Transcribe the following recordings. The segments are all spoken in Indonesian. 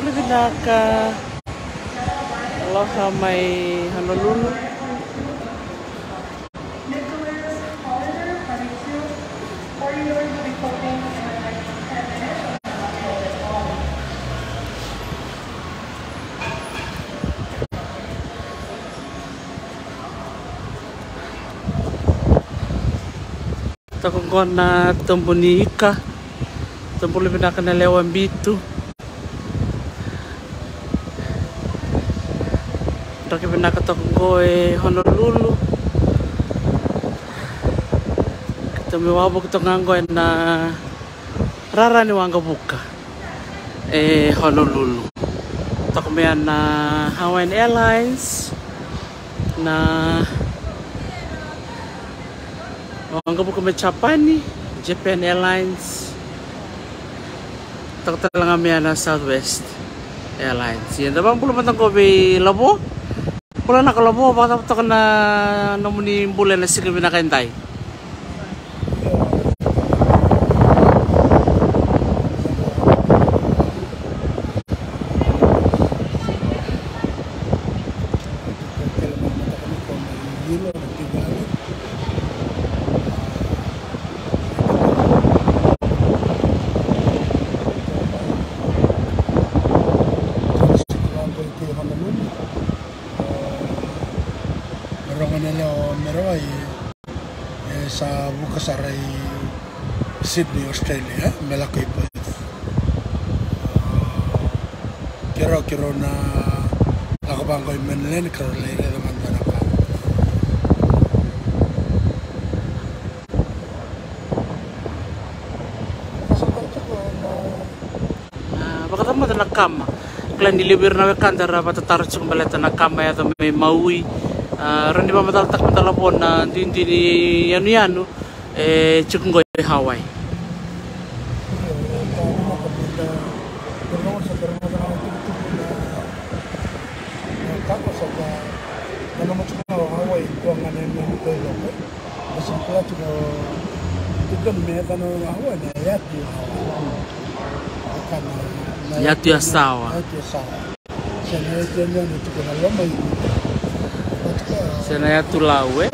Templo Binaka. Aloha may Honolulu. Takong na Tombonica. Templo Binaka na Lewan Bitu. Raki Binaka takong Honolulu. Tumiwabo ko itong na rarani wanga buka Honolulu. Takumian na Hawaiian Airlines na wanga buka may Japani, Japan Airlines. Takutalang kami na Southwest Airlines. Yan dabang pula matang ko may labo. Pula na kalabo baka tapos na namuni bulan na sige binakaintay. Sa Bukasaray, Sydney, Australia, malaki po ito. Kiro-kiro na nakabangkoy Manila, Carolina naman na naka. Baka tama na nakama. Klan nilibir na kandara patatarot sa baleta nakama yato may Maui. Rani pa mataltak matalapon na hindi ni yano Chukunggoy Hawaii. Yatu Asawa. Saya Yatu Lawe.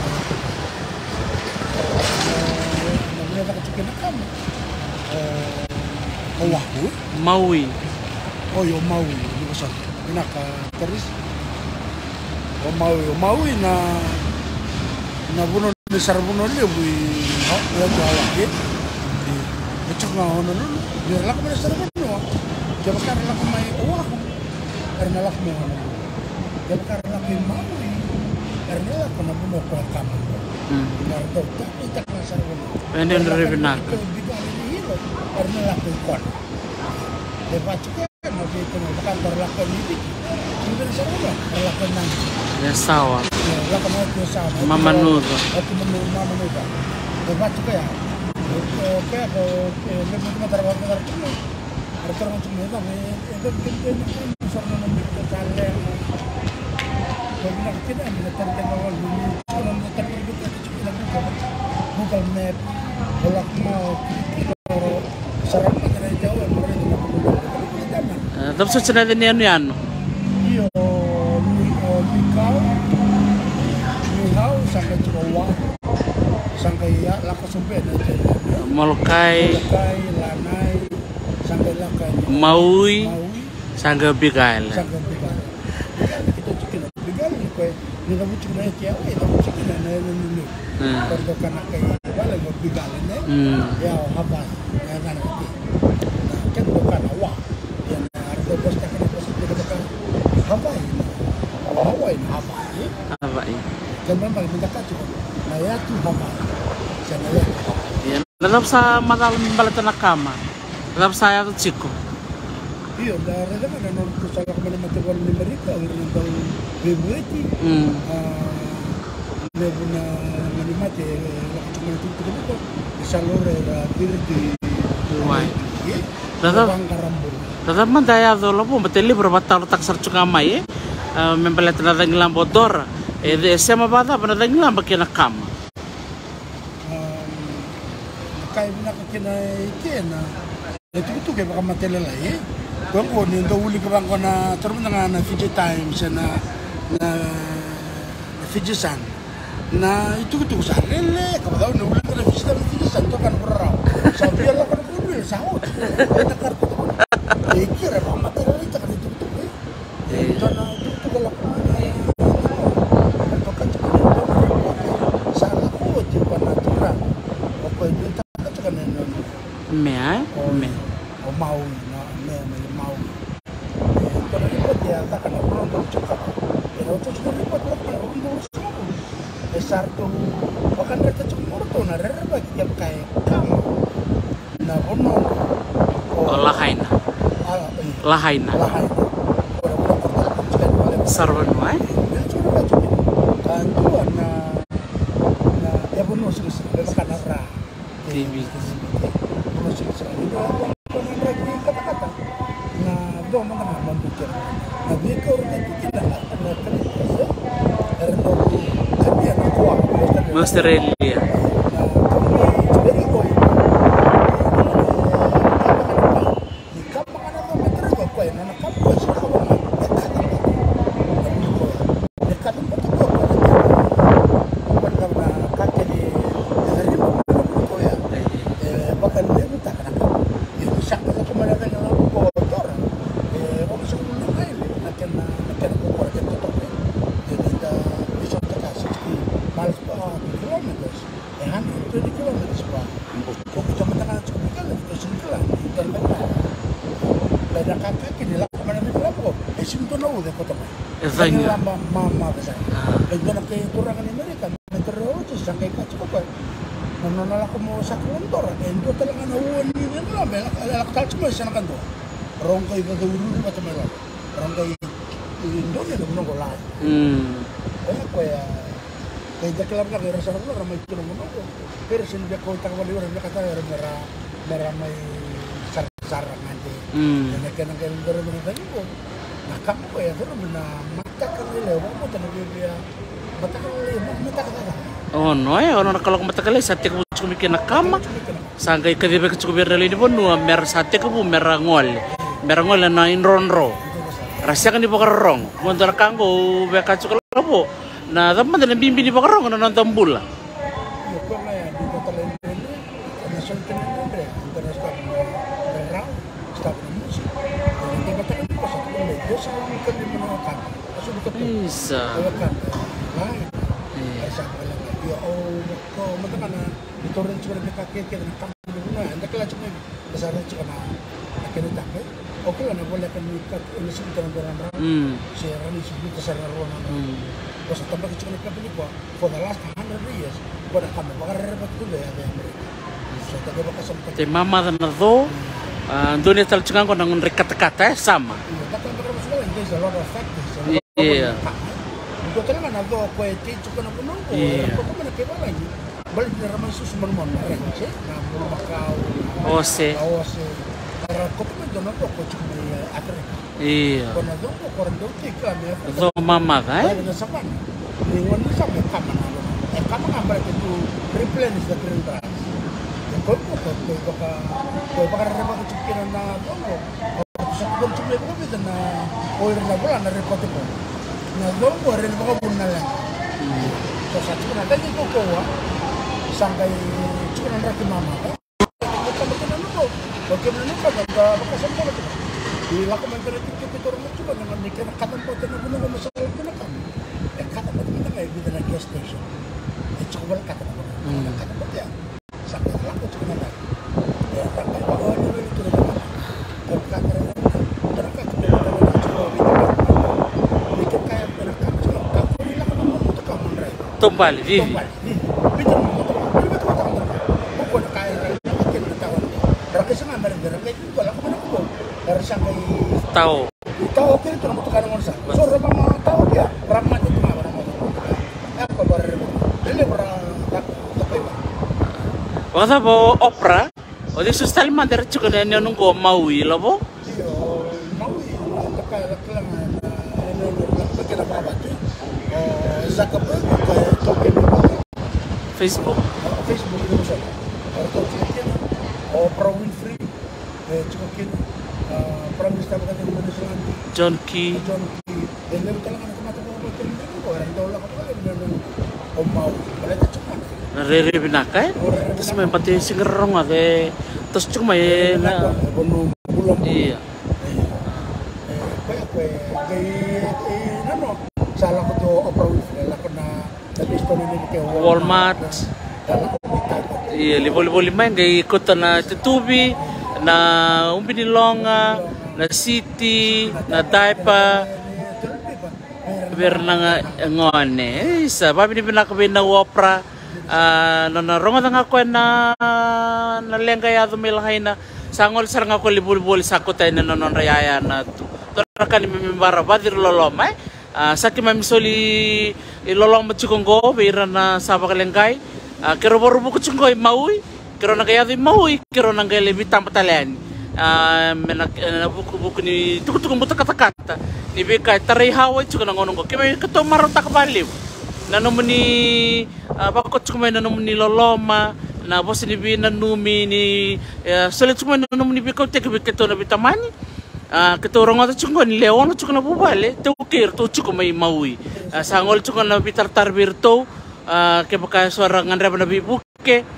Maui. Oh, yo Maui. Ini besar. Ini teris. Oh Maui na buno di sarbuno le bui. Ya tu awak ke. Macam ngawan dulu. Biar lak mana sarbuno. Jangan karena lak mai awak. Karena lak mau. Jangan karena lak Maui. Karena lak kena buno ko kamu. Nardo tak na sarbuno. Ini dari Binaka. Karena lak kon. Lepas itu nanti itu kantor lakukan ini, sudah sama lakukan nanti. Ya sawa. Lakukan itu sama. Mama Nudo. Itu Mama Nudo. Lepas itu ya, oke aku lebih cuma terbatas itu. Harus terus cuma itu misalnya nanti kita lihat. Kalau nak kita ambil tertentu dulu, kalau nak tertentu kita cuma Google Map, kalau mau sarang negara jauh mereka. Tapos sa natin yan. Iyo, Mihau, sampai Chihuahua, sampai Lakasumbe, Molokai, Lanai, sampai Lakai, Maui, sampai Bigal. Sampai Bigal. Kita cikin Bigal ni kau, ni kamu cikin aja kiau, kamu cikin aja ni. Kalau kanak kayak balik ke Bigal ni, ya apa, ya kan nanti. Kan bukan awak. Bos tak kena bos kita bukan Hawaii. Jangan paling mendekat juga. Naya tu Hawaii. Jangan ya. Yan. Tetap sa matalang balata nakama. Tetap saya tu Chico. Iyo, dari mana ada non kusala kemana matawan ni Amerika, orang tahu Bebueti. Lebuna manimate, lakukan cuma itu kita salore dirti. Hawaii. Tetap mandaya do lopo mateli berbatal tak sarcungamai mempelet na tanglang bodor sema bata pa na tanglang bakina kama kay na kakina ikena itu kayak baka matela lai Ko ni ndo uli ko bang ko na turun na Fiji Times na Fiji Sun. Na itu sa lele ka daw no uli ka Fiji Times Fiji Sun to kan bro. Sa biar la kan uli sa ho. Ita kar ko. Kira ba material ita kan itu. Ito na itu ko la ko. Me. O mau na me mau. Pero report ya ta kana pronto chuka. Pero to chuka report la undo sumo. Esarto bakan reta chumurto na rerba kiam kai kama. Na ono Lahaina. Lahaina. Sarwan mai. Kantuan na ya bono sila kana ra. TV. Kata-kata na do mga naman dito na biko rin dito na kanya na kuha Australia. Kanya mama kasi. Kaya na kayo kurangan ni Amerika. Meteorologist sa kay Katsuko. Nanonala ko mo sa kontor. Endo talaga nauwan ni nila. Alaktal mo siya na kanto. Rong kayo gagawin mo sa mga. Rong kayo indo nila mo nang wala. Kaya daklam na kaya sa mga may tulong mo ko. Pero sindi ko takawali ora kata mera may sarang nanti. Kaya nang garo mo na ko. Nakam ko ya pero na matakan nila mo talaga biya matakan nila. Oh no, ono kalau matakan sate ko kumikin na kama. Sangay kadibe ko kubir dali ni bonu mer sate ko mer ngol. Mer ngol na inronro. Rasya kan di bakarong. Mo ndar kango be ka chukala po. Na dapat na bimbi di bakarong na nonton bula. Yo ko na ya di total ini. Na solta na andre. International berang stop musik. Jadi matakan ko sa Diyos ang kami manawakan. Kasi dito po. Isa. Manawakan. Lahat. Ay sa mga lang. Ko, matakan na. Ito rin siya nakakikita na kami muna. Ang dakila siya nasaran siya na nakinitake. Okay lang na wala kami ulisin ka ng barang. Siya rin siya sa naroon. Kasi tambak siya nagkabili ko. For the last 100 years, wala kami. Makararabat ko ba yung Amerika. So, taga ba kasamtak. Te mama na do. Doon ito talagang ko nang rekata-kata sama. There's a lot of factors. Iya. Ito talaga na do ko teach ko na puno ko. Ko man nakibala ni. Balik na raman susuman mo na rin siya. Na Macau. Ose. Para ko pa doon ko ko chuk ni Africa. Iya. Ko na do ko korando tika ni Africa. Do mama ka? Na sa pan. Ni wala sa me kama na. Kama nga para to replenish the green grass. Ko baka reba ko chuk na do ko. Kung sumay ko bita na oil na wala na report ko. Na doon ko rin mga buna lang. So sa chika na dahil ko kuha, isang kay chika na raki mama ka. Magkamit na ano ko. Magkamit na ano ka, bakasan ko na ito. Hila ko man pero ito rin mo chika. Hindi ka nakatan po ito na buna ko masalit ko na kami. Kata po ito na kayo, bita na gas station. Chika wala kata na buna. Kata po ito yan. Sa kaya lang ko chika na lang. Kaya takay, baka ano rin ito na naman. Kaya kata rin. Tombal, vivi. Tahu. Tahu kira itu nama tukar ngorsa. So ramah mau tahu dia ramah itu mah ramah. Apa baru ini berang tapi. Waktu bo opera, odi sustal mandar cukup dan yang nunggu Maui lah bo. Maui, dekat kelangan. Ini apa batu? Zuckerberg Facebook itu bisa. Oprah Winfrey cukup Prime Minister ka din Indonesia John Key. John Key. And then talaga nakamata po ako din ko. Orang dola ko pala ng Omau. Balik at saka. Rere binaka eh. Terus may pati singerong ate. Terus cuma ya na. Iya. Salah ko to Oprah Winfrey ko na nabisto nila kay Walmart. Iya, libo-libo main kay ikot na tutubi na umbinilonga na city na diaper ber na ngone isa babi ni pinakabi na Oprah na ronga nga ko na lenga ya dumilahay na sangol sarang ako libo-libo sa ko tayo na non rayaya na to kan mimbara badir lolomay sakit mamisoli ilolong macunggo bira na sabak lengkai kero baru buku cunggo maui kero nagayado maui kero nagay lebih tampa talian buku ni tuku buta kata-kata ni beka tarai hawai cuka nangonong ko kime keto maro tak baliw nanomuni bakot cuma nanomuni loloma na bos ni bi nanumi ni solit cuma nanomuni beka tek beketo na bitamani keturang atau cuma ni leon cuma na bubale tu kir tu cuma maui sangol cuma na bitar tarbir tu ke pakai suara ngandra na bibuke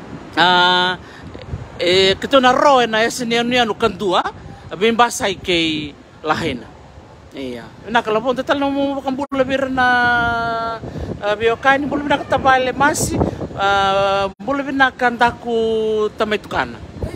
ketu na roe na esenian anu kandua bimba sai ke lahena iya na kalau pun total no mo kambul lebih na biokan bulu na katabale masi bulu na kantaku tamay tukana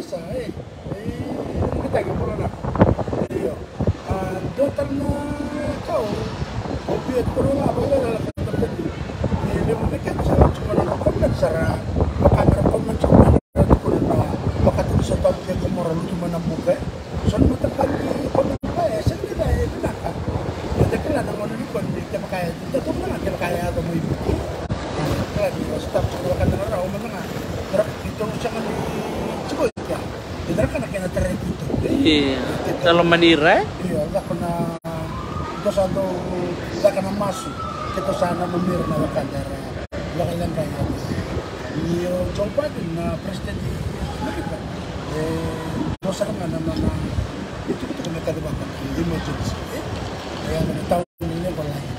Dotar na kau, obiat ko na ba na terjadi. Ini mungkin salah cuma na komen sara, makanya komen cuma na ko na makati sa top ke moral cuma na buka. Son mo takan komen pa sa nila na ka. Ito kila na mo ni kon di ka kaya. Ito na ka kaya ato mo ibu. Kaya di stop ko ka na raw mo na. Pero ito siya ni cukup ya. Tidak kan kena tarik itu. Iya, kalau manira. Iya, ako na ito sa ito, hindi ka na masuk. Ito sana mamira na wakandara. Laki lang kaya. Iyo, Joe Biden na president ni Amerika. Dosa ka nga naman na ito ko kami kadibakan. Emergency. Kaya taon nila ko lain.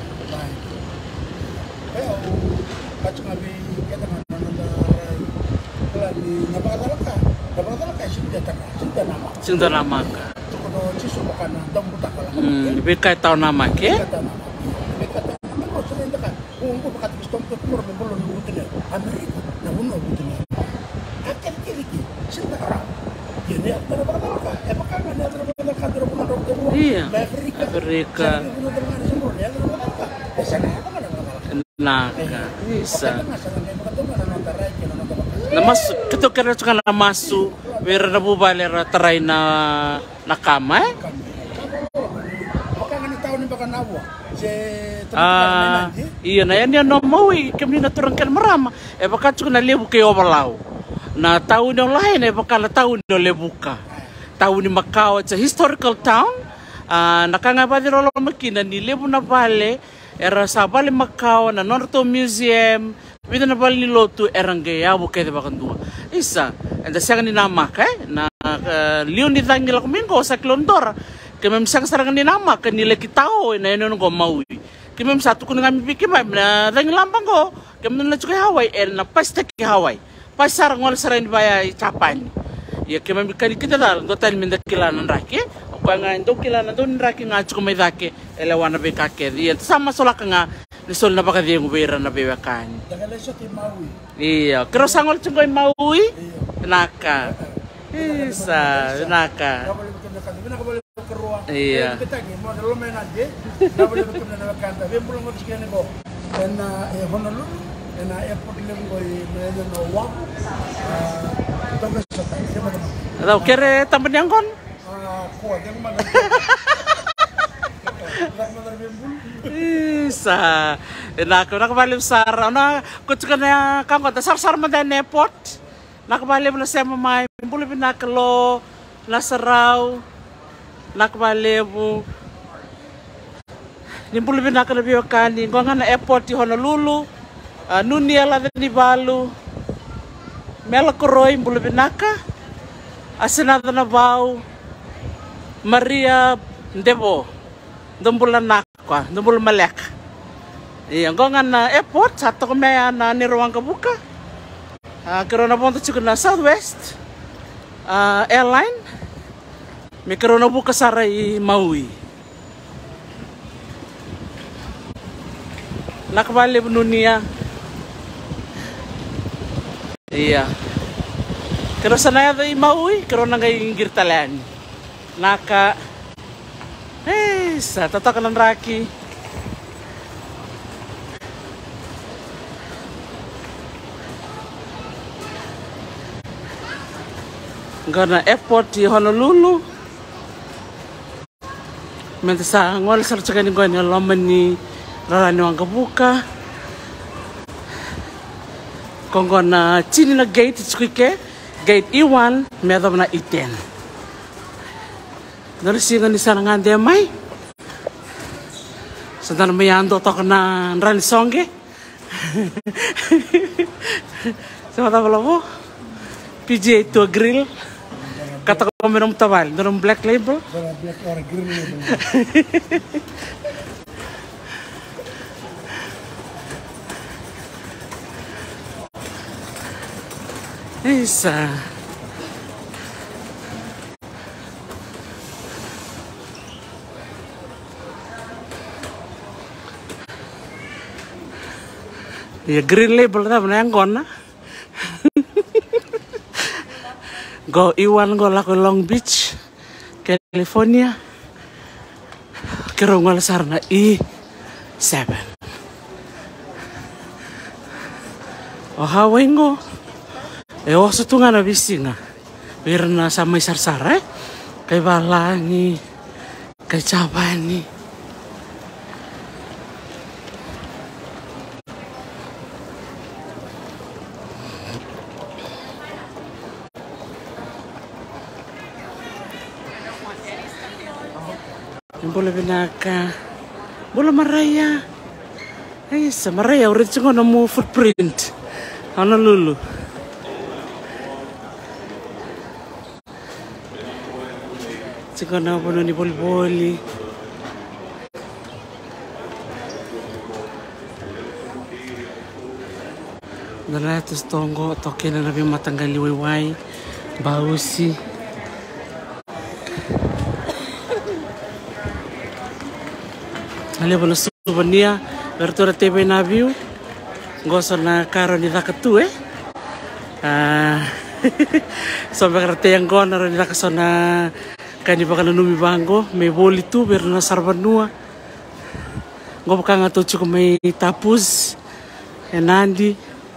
Kaya, at yung abi, kita nga nandaray. Kaya, napakadala ka. Napakadala ka, sinda nama ka. Lebih kayak tahu nama ke? Iya, Amerika. Naga, bisa. Namas, kita kira juga namasu, biar nabu balik terai na nakama. Iya na yan no maui kami naturangkan merama baka cuka na lebu ke obalau na tahun yang lain baka na tahun no lebuka tahun ni Macau it's a historical town nakangabadi rolo makina ni lebu na bale era sabale Macau na Norto Museum vida na bale ni lotu erangge ya buke de bakandua isa and the second ni nama na liun ni tangila kumingo sa Klondora kami misang sarangan ni nama kan nilai kita na yun ko maui kami satu kun kami pikir na dang lampang ko kami na cukai Hawaii na pasta ki Hawaii pas sarang wal sarang bayai capan ya kami kali kita dal total minda kilanan raki ko nga ndo kilanan don raki nga cukai dake elewana be kake ya sama solak nga nisol na baka di ngubira na bewakan iya kero sangol cukai maui naka isa naka iya. Tahu kere tampen yang kon? Isa, nakabalik sa na kutukan na kang kota sar madan airport. Nakabalik na siya mamay, bulu pinakalo, nasaraw. Nakbalebu nimbulu binaka na biwakani ngonga na airport di Honolulu nuniala ni balu mela koroi mbulu binaka asenada na bau Maria Ndebo ndombula nakwa ndombula malek ngonga na airport sato ko maya na niruang kabuka kero na ponto chiko na Southwest airline may kero na buka saray Maui nakabali nunia iya kero sanaya da Maui kero na ngay girtalan naka sa tatakan ng Rocky gana airport di Honolulu menta sa ngol sa tsaka ni gani laman ni rarani wang kabuka kung gana chini na gate tsukike gate iwan medam na iten narisingan ni sana nga demay sandan mayando to na rani songe sama tabla mo PJ to grill kata ko meron tawal meron black label Black or green label. Isa ya green label na yang gona go iwan go lako Long Beach California kero ngol sarna E7 o hawengo o sutunga na bisinga wirna sa may sarsara kay balangi kay chabani bola binaka bola maraya ay sa maraya urit ko na mo footprint Honolulu tsiko na po ni boli nalatos tongo toke na nabi matanggali wayway bausi ali bola souvenir bertura TV na view goso na karo ni dakatu so berarte yang gona ro ni dakasona kani bakana numi bango me boli tu berna sarbanua go bakanga to chuko me tapuz enandi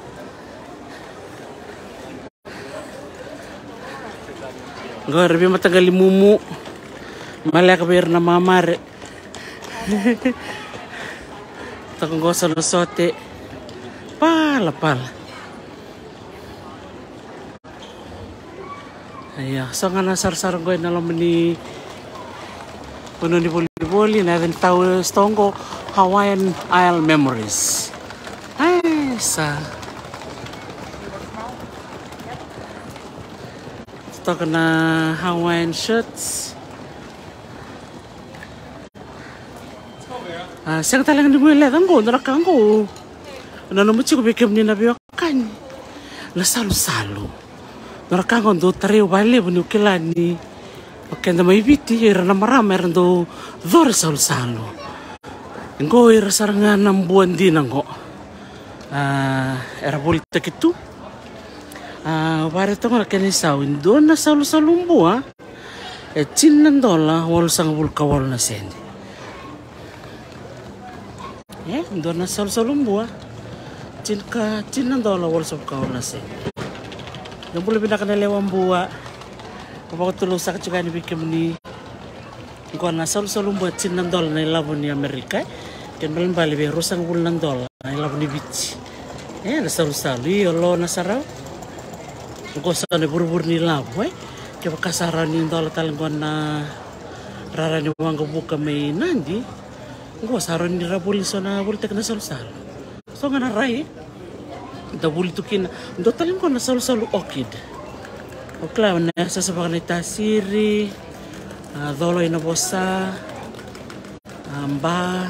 go rebi matagali mumu malaka berna mamare takong gosa no sote pala aya so nga nasar-sar ko na laman ni puno ni boli na din tawo stongo Hawaiian Isle Memories ay sa ito na Hawaiian shirts siang talang ni mulai tanggo narakanggo ano mo chico bikem ni nabiyo kan na salu narakanggo do tariw bale bunu kilani okenda may biti era na marama era do dor salu ngo era saranga ng buwan din ngo era bolita kitu pare to na kanisaw do na salu bua $10 wal sang bulkawal na sendi ndo na salsalumbu $10 wal sa kaon na se yung boleh pinakanalewang buwa kapag tulong sa katsaka ni bikim ni ko na salsalumbu $10 na ilabon ni Amerika kan balang bali be rusang $10 na ilabon ni bitch na salsalo yolo na saraw ko sa ni burbur ni labo kaya kasara ni $1 talang na rarani wang buka may nandi Ngo saron ni rabuli so na bulitek na salsal. So nga naray da bulitukin do talim ko na salsal orchid. O klaw na sa sabang ni tasiri dolo ina bosa amba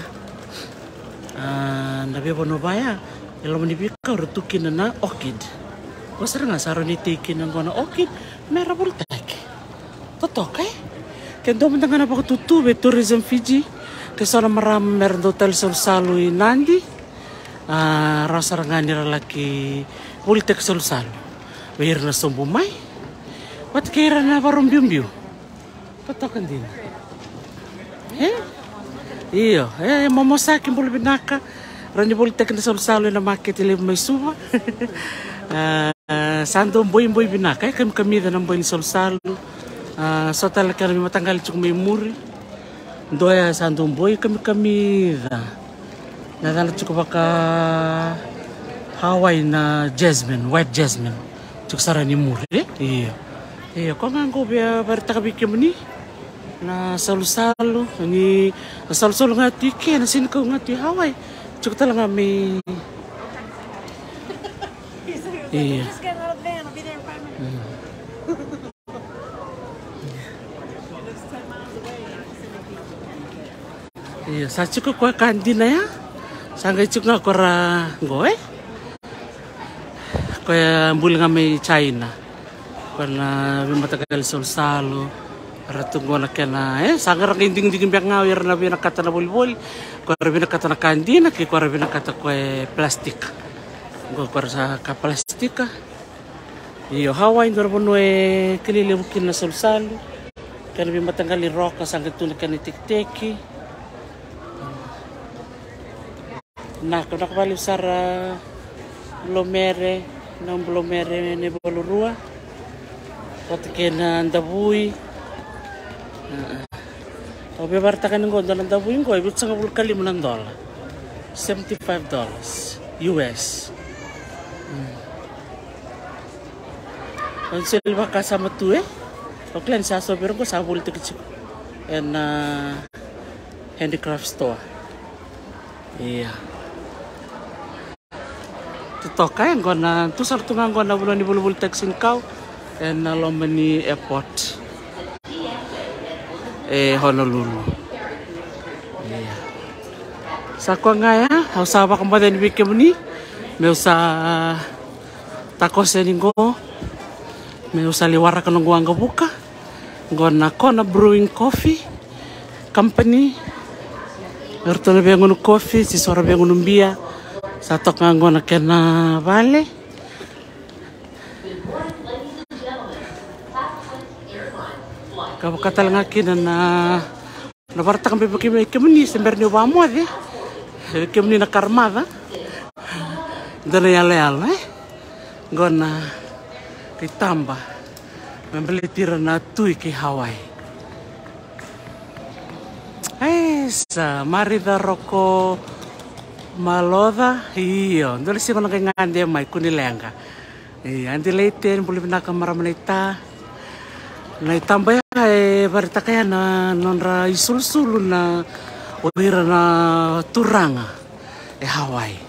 nabi bono baya elo manibika urutukin na orchid. Bosa nga saro ni tikin ng gona orchid mera bultak. Totok kendo mentangan apa tutube tourism Fiji kesana maram meron hotel Solsalo Nandi rasa rangani laki bultak Solsalo bayar na sombumay wat kira na varong biumbiu totokan din iyo momosaki bulu binaka rani bultak na Solsalo na market ile may suwa sando boy binaka kami da ng boy ni Solsalo so talaga kami matanggal cuk may muri doya sandung boy kami nadala cuk baka Hawaii na jasmine white jasmine cuk sarani muri iya ko ngango biya barta kabikem ni na Solsalo ni Solsalo ngati ke na sin ko ngati Hawaii cuk talaga may iya iya, sa cukup kau kantin ya, sanggai cukup kau goe, kau buling kami China, karena bimata kali Solsalo, ratu gua nak kena, sanggar kinting biang ngawir nabi nak kata na bol, kau nabi nak kata na kantin, kau nabi nak kata kau plastik, kau rasa ka plastik, iyo Hawaii dua puluh keliling bukin na Solsalo, karena bimata kali roka sanggai tu nak kena tik-teki. Nah, kalau balik sara blomere ne bolurua, waktu kena ndabui, obe bartakan ngo dalam ndabui ngo ibu $50 menang dolar, $75 US. Konsel baka sama tu oklan sa sober ko sa bul tikit and handicraft store. Iya. Toka yang gona tu sartu ngangona bulan di bulu taxin kau and Lomani airport Honolulu iya sakwa ngaya hausa apa kembali di bikin ni me usa takos ningo me usa liwara kana ngwanga buka gona Kona Brewing Coffee Company ertone bengono coffee si sora bengono bia satok nganggo na kena vale kau katal ngakin na nabarta kami kemni semberni wamo kemni na karmada dana yale gona ditambah membeli tira na tui ke Hawaii mari da roko maloda iyo ndole siko na ngande mai kunilenga andi leiten buli binaka maramanita na itambaya barita kaya na nonra isulsulu na oira na turanga Hawaii